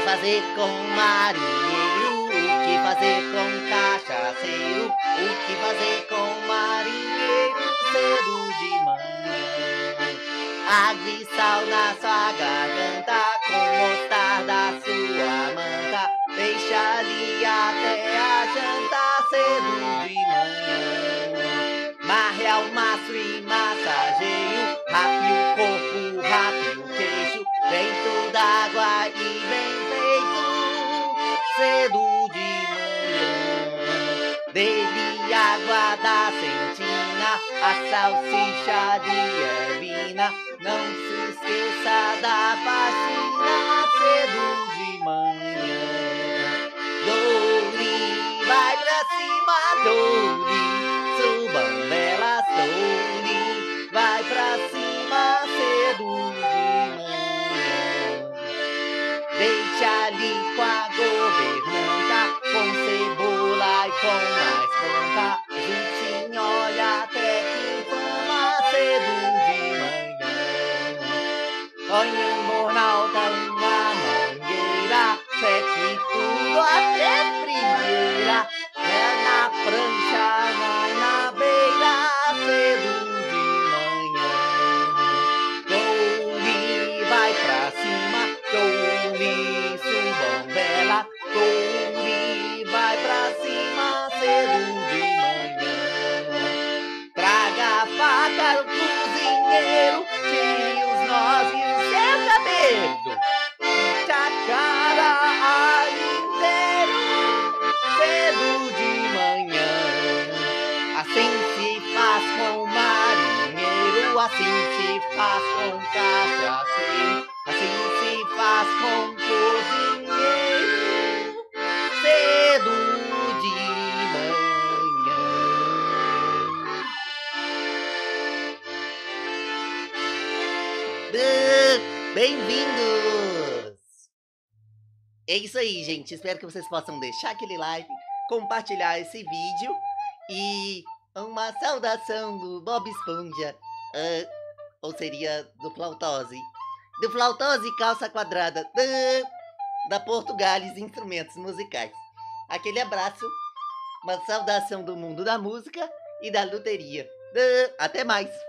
fazer com marinheiro? O que fazer com cachaceiro? O que fazer com marinheiro cedo de manhã? Água e sal na sua garganta, com mostarda sua manta, deixa ali até a janta cedo de manhã. Marre ao maço e massageio, rape o corpo, rape o queixo, dentro d'água e bem feito cedo de manhã. Dele água da sentina, a salsicha de ervina, não se esqueça da faxina cedo de manhã. Dori, vai pra cima, Dori, subam velas, Dori, vai pra cima cedo de manhã. Deite ali com a governanta, com cebola e com mais planta, juntinho olha até que inflama cedo de manhã. Põe um bornalta, uma mangueira, seque tudo até frieira, é na prancha, vai na beira cedo de manhã. Dori, vai pra cima, Dori, subam vela, Dori, vai pra cima cedo de manhã. Traga a faca, o cozinheiro, tire os nós e o seu cabelo, te a cara ali inteiro cedo de manhã. Assim se faz com marinheiro, assim se faz com cachaceiro, assim se faz com cozinheiro cedo de manhã. Bem-vindos! É isso aí, gente. Espero que vocês possam deixar aquele like, compartilhar esse vídeo e uma saudação do Bob Esponja, ou seria do Flautose. Do Flautose Calça Quadrada, da Portugales Instrumentos Musicais. Aquele abraço, uma saudação do mundo da música e da luteria. Até mais!